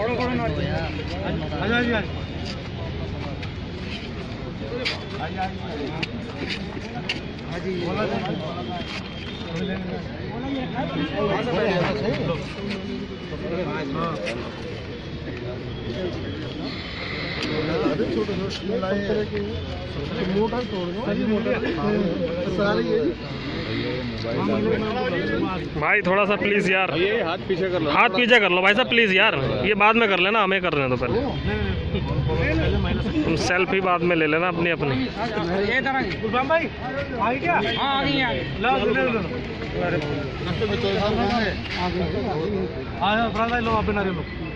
Motor तोड़ दो सारी भाई थोड़ा सा प्लीज यार, ये हाथ पीछे कर लो, हाथ पीछे कर लो भाई साहब प्लीज यार, ये बाद में कर लेना, हमें कर लेना तो पहले तुम सेल्फी बाद में ले लेना अपनी अपनी। भाई आगे क्या? हाँ आगे लो लो लो।